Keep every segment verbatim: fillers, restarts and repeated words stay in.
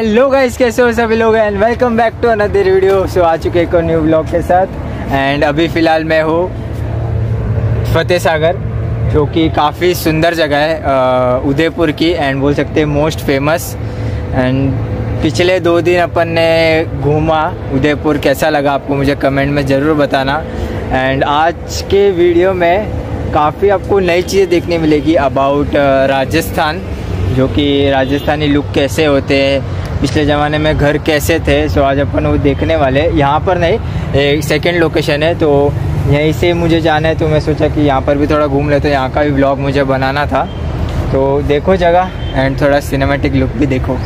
Hello guys, कैसे हो सभी लोग and welcome back to another video. So आ चुके एक और न्यू ब्लॉग के साथ एंड अभी फ़िलहाल मैं हूँ फतेह सागर, जो कि काफ़ी सुंदर जगह है उदयपुर की एंड बोल सकते हैं मोस्ट फेमस। एंड पिछले दो दिन अपन ने घूमा उदयपुर, कैसा लगा आपको मुझे कमेंट में ज़रूर बताना। एंड आज के वीडियो में काफ़ी आपको नई चीज़ें देखने मिलेगी अबाउट राजस्थान, जो कि राजस्थानी लुक कैसे होते हैं, पिछले ज़माने में घर कैसे थे। सो आज अपन वो देखने वाले। यहाँ पर नहीं, एक सेकंड लोकेशन है, तो यहीं से मुझे जाना है, तो मैं सोचा कि यहाँ पर भी थोड़ा घूम लेते, यहाँ का भी ब्लॉग मुझे बनाना था। तो देखो जगह एंड थोड़ा सिनेमैटिक लुक भी देखो।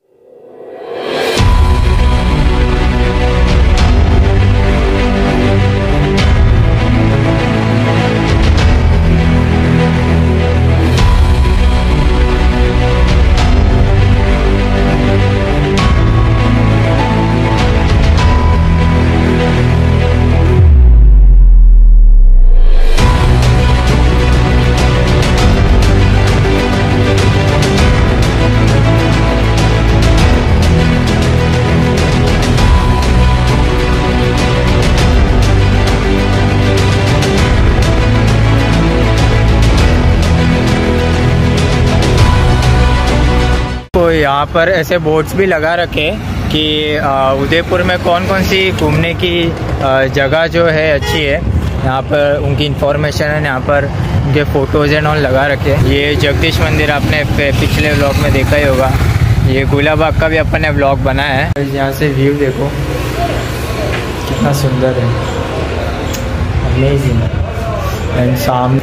तो यहाँ पर ऐसे बोर्ड्स भी लगा रखे कि उदयपुर में कौन कौन सी घूमने की जगह जो है अच्छी है। यहाँ पर उनकी इंफॉर्मेशन है, यहाँ पर उनके फ़ोटोज़ एंड ऑल लगा रखे। ये जगदीश मंदिर आपने पिछले व्लॉग में देखा ही होगा। ये गुलाबाग का भी अपन ने व्लॉग बनाया है। यहाँ से व्यू देखो कितना सुंदर है, अमेजिंग। एंड सामने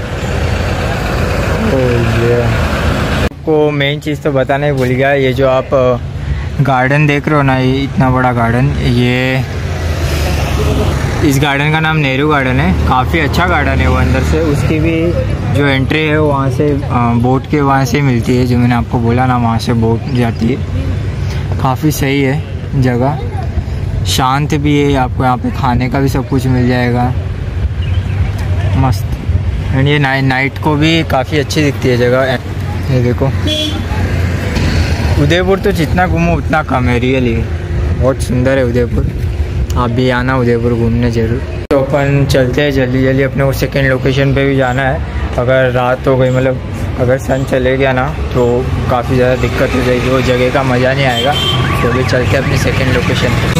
को मेन चीज़ तो बताना ही भूल गया। ये जो आप गार्डन देख रहे हो ना, ये इतना बड़ा गार्डन, ये इस गार्डन का नाम नेहरू गार्डन है। काफ़ी अच्छा गार्डन है वो अंदर से। उसकी भी जो एंट्री है वहाँ से बोट के वहाँ से मिलती है, जो मैंने आपको बोला ना, वहाँ से बोट जाती है। काफ़ी सही है जगह, शांत भी है। आपको यहाँ पे खाने का भी सब कुछ मिल जाएगा, मस्त। एंड ये नाइट नाइट को भी काफ़ी अच्छी दिखती है जगह। ये देखो, उदयपुर तो जितना घूमो उतना कम है, रियली बहुत सुंदर है उदयपुर। आप भी आना उदयपुर घूमने ज़रूर। तो अपन चलते हैं जल्दी जल्दी, अपने वो सेकेंड लोकेशन पे भी जाना है। अगर रात हो गई, मतलब अगर सन चले गया ना, तो काफ़ी ज़्यादा दिक्कत हो जाएगी, वो जगह का मज़ा नहीं आएगा। तो अभी चलते हैं अपनी सेकेंड लोकेशन पर।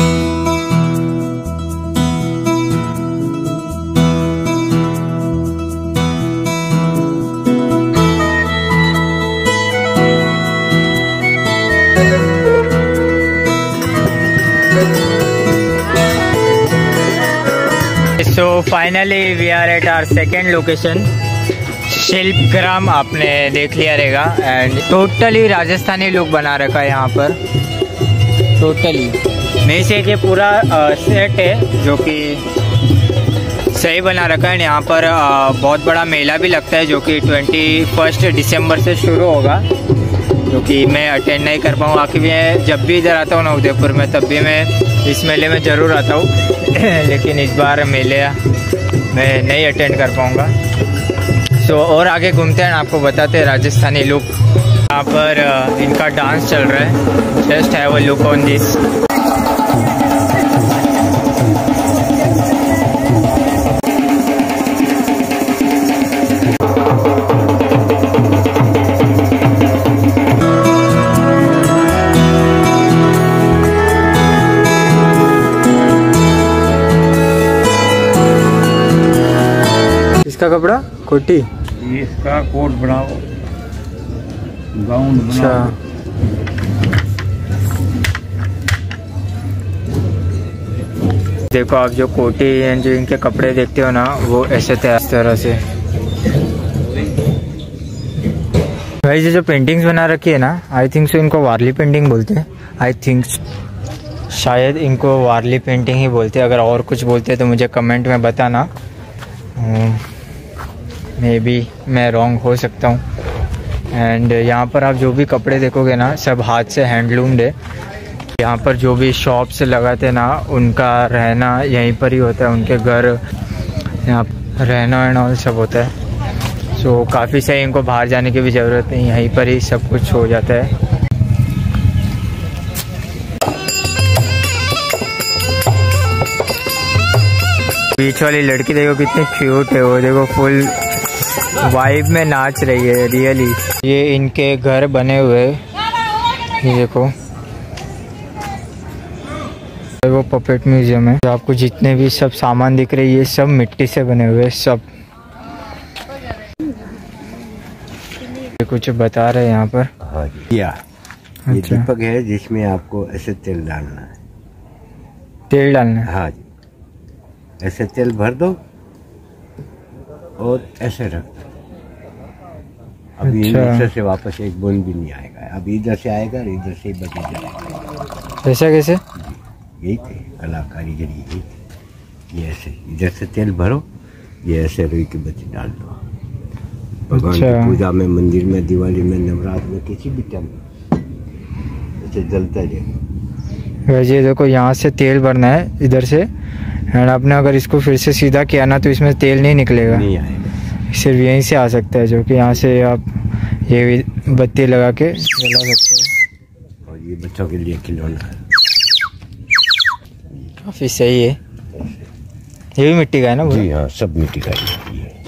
So finally we are at our second location, Shilpgram. आपने देख लिया रहेगा। एंड टोटली राजस्थानी लुक बना रखा है यहाँ पर, टोटली। मेरे से ये पूरा सेट है जो कि सही बना रखा है। यहाँ पर आ, बहुत बड़ा मेला भी लगता है, जो कि ट्वेंटी फर्स्ट दिसंबर से शुरू होगा, जो कि मैं अटेंड नहीं कर पाऊँ। आखिर मैं जब भी इधर आता हूँ ना उदयपुर में, तब भी मैं इस मेले में ज़रूर आता हूँ लेकिन इस बार मेले मैं नहीं अटेंड कर पाऊँगा। सो so, और आगे घूमते हैं, आपको बताते हैं राजस्थानी लुक। यहाँ पर इनका डांस चल रहा है, just have a look on this. इसका कपड़ा कोटी, इसका कोट बनाओ, गाउन बनाओ। देखो आप जो कोटी एंड जो इनके कपड़े देखते हो ना, वो ऐसे थे इस तरह से। भाई ये जो पेंटिंग्स बना रखी है ना, आई थिंक सो इनको वारली पेंटिंग बोलते हैं। आई थिंक शायद इनको वारली पेंटिंग ही बोलते हैं। अगर और कुछ बोलते हैं तो मुझे कमेंट में बताना, मे बी मैं रॉन्ग हो सकता हूँ। एंड यहाँ पर आप जो भी कपड़े देखोगे ना, सब हाथ से हैंडलूम्ड है। यहाँ पर जो भी शॉप्स लगाते ना, उनका रहना यहीं पर ही होता है, उनके घर यहाँ रहना एंड ऑल सब होता है। सो so, काफ़ी सही, इनको बाहर जाने की भी ज़रूरत नहीं, यहीं पर ही सब कुछ हो जाता है। बीच वाली लड़की देखो कितनी क्यूट है, वो देखो फुल वाइब में नाच रही है रियली। ये इनके घर बने हुए, ये देखो वो पपेट म्यूजियम है। तो आपको जितने भी सब सामान दिख रहे हैं ये सब मिट्टी से बने हुए सब। ये कुछ बता रहे हैं यहाँ पर। हाँ जी, या ये अच्छा। दीपक है जिसमें आपको ऐसे तेल डालना है। तेल डालना है? हाँ जी, ऐसे तेल भर दो और ऐसे रख दो। अभी अच्छा। इधर से वापस एक बूंद भी नहीं आएगा, अभी इधर से आएगा और इधर से बच जाएगा। ऐसा कैसे? यही थे कलाकारी, यही थी। ये ऐसे इधर से तेल भरो, ये ऐसे रुई के बच्चे डाल दो। भगवान अच्छा। की पूजा में, मंदिर में, दिवाली में, नवरात्र में, किसी भी टाइम ऐसे जलता जाए। वैसे देखो यहाँ से तेल भरना है इधर से, एंड आपने अगर इसको फिर से सीधा किया ना तो इसमें तेल नहीं निकलेगा, नहीं आएगा, सिर्फ यहीं से आ सकता है। जो कि यहाँ से आप ये बत्ती लगा के जला सकते हो। और ये बच्चों के लिए खिलौना है, काफ़ी सही है। ये भी मिट्टी का है ना? जी हाँ, सब मिट्टी का ही है।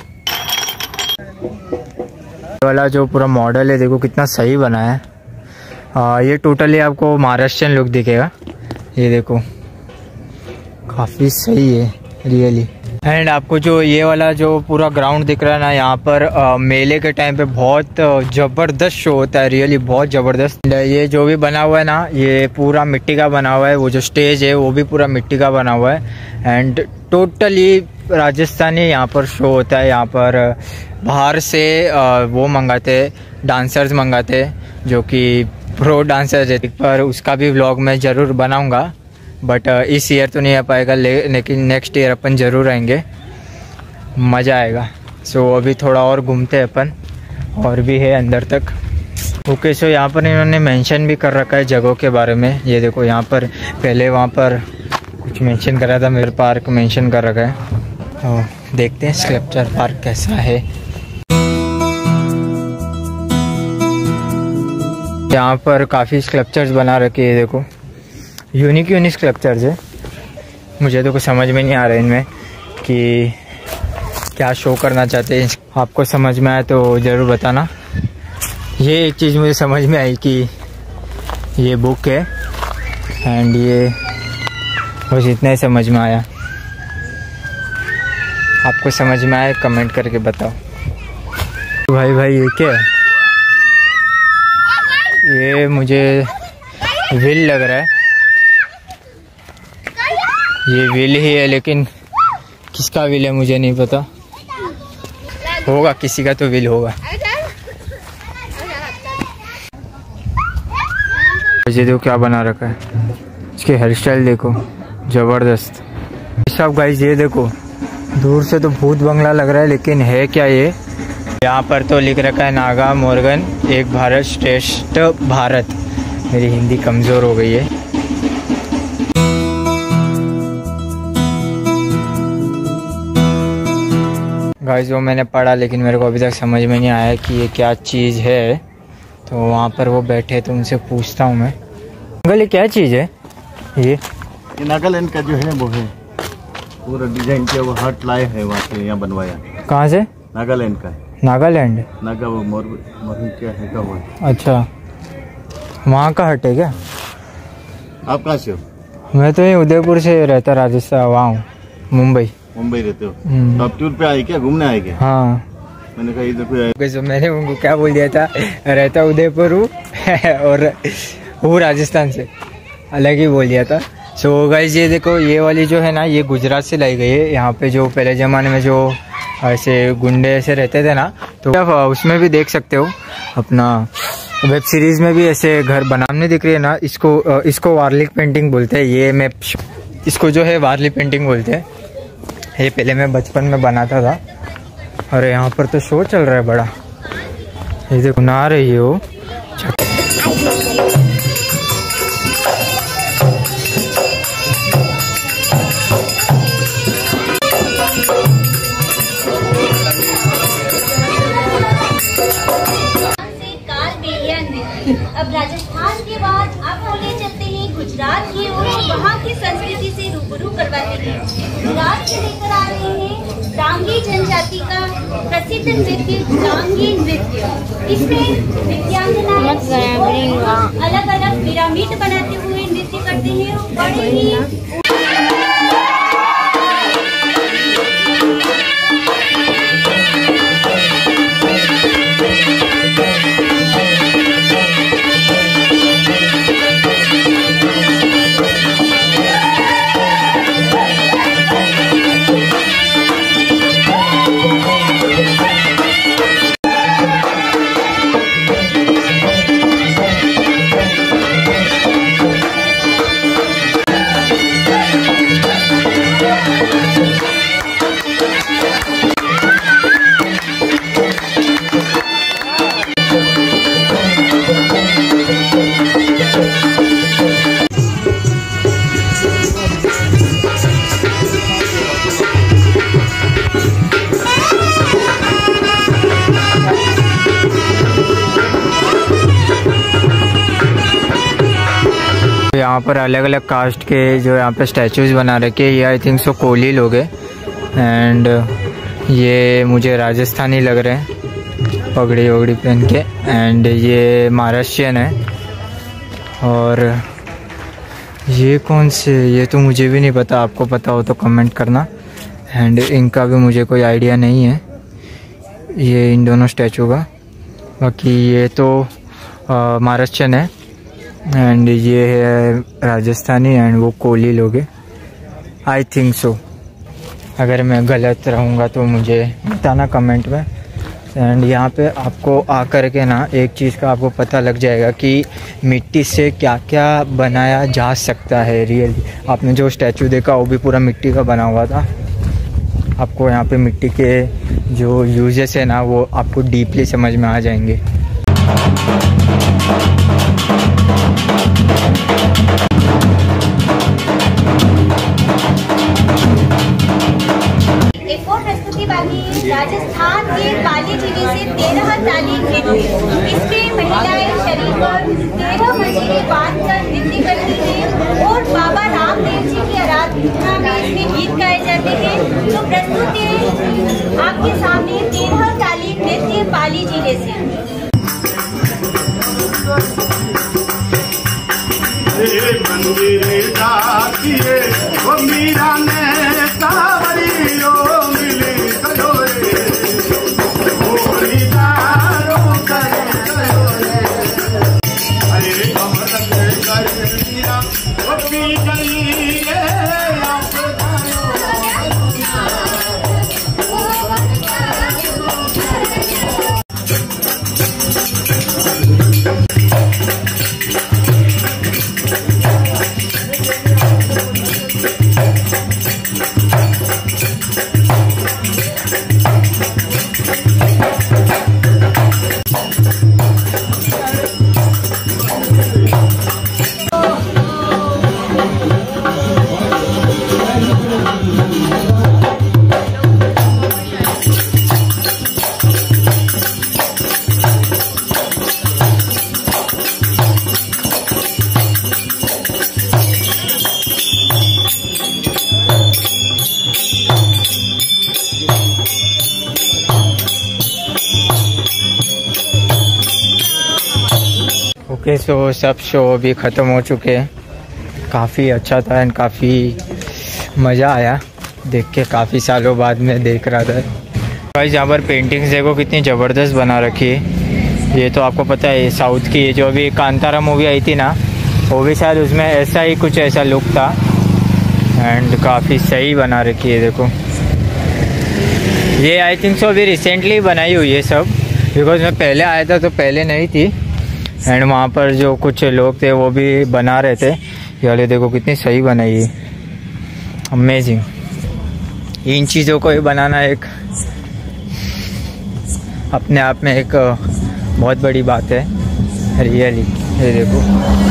ये वाला जो पूरा मॉडल है देखो कितना सही बना है। आ, ये टोटली आपको महाराष्ट्रियन लुक दिखेगा। ये देखो काफ़ी सही है रियली। एंड आपको जो ये वाला जो पूरा ग्राउंड दिख रहा है ना, यहाँ पर आ, मेले के टाइम पे बहुत ज़बरदस्त शो होता है, रियली बहुत ज़बरदस्त। ये जो भी बना हुआ है ना ये पूरा मिट्टी का बना हुआ है। वो जो स्टेज है वो भी पूरा मिट्टी का बना हुआ है। एंड टोटली राजस्थानी यहाँ पर शो होता है। यहाँ पर बाहर से आ, वो मंगाते डांसर्स मंगाते जो कि प्रो डांसर रहते, पर उसका भी व्लॉग मैं ज़रूर बनाऊँगा। बट इस ईयर तो नहीं आ पाएगा, लेकिन नेक्स्ट ईयर अपन ज़रूर आएंगे, मज़ा आएगा। सो so, अभी थोड़ा और घूमते हैं अपन, और भी है अंदर तक। ओके, सो यहाँ पर इन्होंने मेंशन भी कर रखा है जगहों के बारे में। ये देखो यहाँ पर पहले वहाँ पर कुछ मेंशन करा था, मेरे पार्क मेंशन कर रखा है। तो देखते हैं स्कल्पचर पार्क कैसा है। यहाँ पर काफ़ी स्कल्पचर्स बना रखे हैं, देखो यूनिक यूनिक स्कल्पचर्स है। मुझे तो कुछ समझ में नहीं आ रहा है इनमें कि क्या शो करना चाहते हैं। आपको समझ में आया तो ज़रूर बताना। ये एक चीज़ मुझे समझ में आई कि ये बुक है, एंड ये बस इतना ही समझ में आया। आपको समझ में आया कमेंट करके बताओ। भाई भाई ये क्या है? ये मुझे व्हील लग रहा है। ये व्हील ही है, लेकिन किसका व्हील है मुझे नहीं पता। होगा किसी का तो व्हील होगा। ये देखो क्या बना रखा है, इसके हेयर स्टाइल देखो जबरदस्त। सब गाइस ये देखो दूर से तो भूत बंगला लग रहा है, लेकिन है क्या ये? यहाँ पर तो लिख रखा है नागा मोर्गन एक भारत श्रेष्ठ भारत। मेरी हिंदी कमज़ोर हो गई है। गाइस वो मैंने पढ़ा, लेकिन मेरे को अभी तक समझ में नहीं आया कि ये क्या चीज़ है। तो वहाँ पर वो बैठे तो उनसे पूछता हूँ मैं, अंकल ये क्या चीज़ है? ये ये नागालैंड का जो है वो है, पूरा डिजाइन किया वो हार्ट लाए है वहाँ से, यहाँ बनवाया। कहाँ से? नागालैंड का है। नागालैंड? नागा वो मोर मोर क्या है का वो है। अच्छा, वहाँ का हट है क्या? आप कहाँ से हो? मैं तो ये उदयपुर से रहता, राजस्थान, वहाँ हूँ, मुंबई। मुंबई रहते हो? हम्म। तो आप टूर पे आए क्या, घूमने आए क्या? हाँ। मैंने कहा इधर कोई आए। तो मैंने उनको क्या बोल दिया था, रहता उदयपुर हूँ और हूँ राजस्थान से, अलग ही बोल दिया था। सो so, गाइस ये देखो ये वाली जो है ना ये गुजरात से लाई गई है। यहाँ पे जो पहले ज़माने में जो ऐसे गुंडे ऐसे रहते थे ना, तो उसमें भी देख सकते हो अपना वेब सीरीज़ में भी ऐसे घर बनाने दिख रही है ना। इसको इसको वारली पेंटिंग बोलते हैं। ये मैं इसको जो है वारली पेंटिंग बोलते हैं। ये पहले मैं बचपन में बनाता था। और यहाँ पर तो शो चल रहा है बड़ा। ये देखो ना रही हो। अब राजस्थान के बाद अब बोले चलते हैं गुजरात की ओर। वहाँ की संस्कृति से रूबरू करवाते हैं। रात से लेकर आ रहे हैं डांगी जनजाति का प्रसिद्ध नृत्य डांगी नृत्य। इसमें दिव्यांगनाएं अलग अलग पिरामिड बनाते हुए नृत्य करते हैं। बड़े ही यहाँ पर अलग अलग कास्ट के जो यहाँ पे स्टैचूज़ बना रखे हैं। ये आई थिंक सो कोली लोग हैं एंड ये मुझे राजस्थानी लग रहे हैं पगड़ी वगड़ी पहन के। एंड ये महाराष्ट्रियन है और ये कौन से, ये तो मुझे भी नहीं पता, आपको पता हो तो कमेंट करना। एंड इनका भी मुझे कोई आइडिया नहीं है ये इन दोनों स्टैचू का। बाकी ये तो महाराष्ट्रियन है एंड ये है राजस्थानी एंड वो कोली लोग हैं आई थिंक सो। अगर मैं गलत रहूँगा तो मुझे बताना कमेंट में। एंड यहाँ पे आपको आकर के ना एक चीज़ का आपको पता लग जाएगा कि मिट्टी से क्या क्या बनाया जा सकता है रियली। आपने जो स्टैचू देखा वो भी पूरा मिट्टी का बना हुआ था। आपको यहाँ पे मिट्टी के जो यूजेस है ना वो आपको डीपली समझ में आ जाएंगे। एक और प्रस्तुति बाकी है राजस्थान के पाली जिले से तेरह ताली नृत्य। इसमें महिलाएं शरीर पर तेरह मंजिलें बांध कर नृत्य करती हैं और बाबा रामदेव जी की आराधना में इसमें गीत गाए जाते हैं। तो प्रस्तुति आपके सामने तेरह ताली नृत्य पाली जिले से। मंदिर डाकिए वो मीरा ने सावरियो मिली कलोरे होली दारो करे कलोरे अरे कमर करे मीरा वो पी गई रे ओके सो सब शो अभी ख़त्म हो चुके हैं। काफ़ी अच्छा था एंड काफ़ी मज़ा आया देख के, काफ़ी सालों बाद मैं देख रहा था। भाई यहाँ पर पेंटिंग्स देखो कितनी ज़बरदस्त बना रखी है। ये तो आपको पता है साउथ की, ये जो अभी कांतारा मूवी आई थी ना वो भी शायद उसमें ऐसा ही कुछ ऐसा लुक था एंड काफ़ी सही बना रखी है। देखो ये आई थिंक सो अभी रिसेंटली बनाई हुई है सब, बिकॉज मैं पहले आया था तो पहले नहीं थी। एंड वहाँ पर जो कुछ लोग थे वो भी बना रहे थे। ये वाले देखो कितनी सही बनाई है, अमेजिंग। इन चीज़ों को ही बनाना एक अपने आप में एक बहुत बड़ी बात है रियली। ये देखो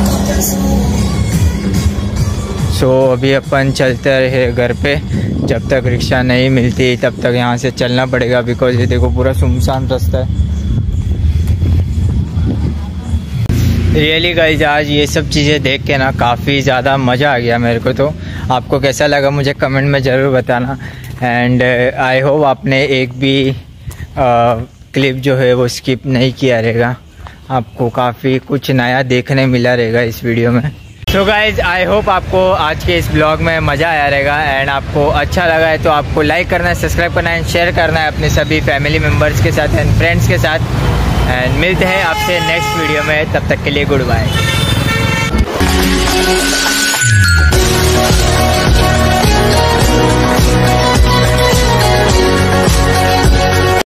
सो so, अभी अपन चलते रहे घर पे, जब तक रिक्शा नहीं मिलती तब तक यहाँ से चलना पड़ेगा, बिकॉज ये देखो पूरा सुनसान रास्ता है। रियली गाइज आज ये सब चीज़ें देख के ना काफ़ी ज़्यादा मज़ा आ गया मेरे को। तो आपको कैसा लगा मुझे कमेंट में ज़रूर बताना। एंड आई होप आपने एक भी क्लिप जो है वो स्किप नहीं किया रहेगा, आपको काफ़ी कुछ नया देखने मिला रहेगा इस वीडियो में। सो गाइज आई होप आपको आज के इस ब्लॉग में मज़ा आया रहेगा। एंड आपको अच्छा लगा है तो आपको लाइक करना है, सब्सक्राइब करना है, शेयर करना है अपने सभी फैमिली मेम्बर्स के साथ एंड फ्रेंड्स के साथ। एंड मिलते हैं आपसे नेक्स्ट वीडियो में, तब तक के लिए गुड बाय।